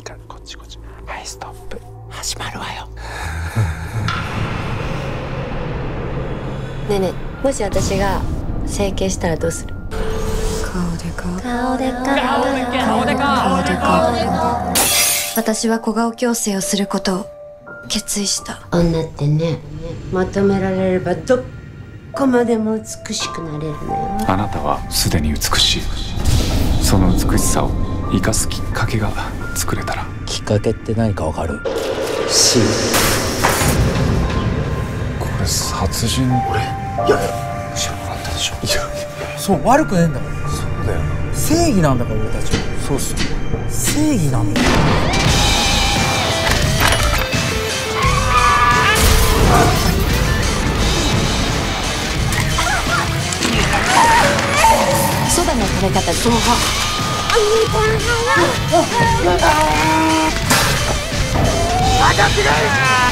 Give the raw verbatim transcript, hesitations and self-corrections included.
いからこっちこっち。はいストップ。始まるわよ。 ねえねえ、もし私が整形したらどうする？ 顔でか顔でか顔でか顔でか。 私は小顔矯正をすることを決意した。 女ってね、求められればどっこまでも美しくなれるのよ。 あなたはすでに美しい。その美しさを生かすきっかけが作れたら。 きっかけって何かわかる？ C。 これ殺人。俺いや知らなかったでしょ。いやそう悪くねえんだから。 そうだよ。 正義なんだから俺たちは。 そうっすよ。 正義なんだよ。 そばの食べ方そうは。 当たってない。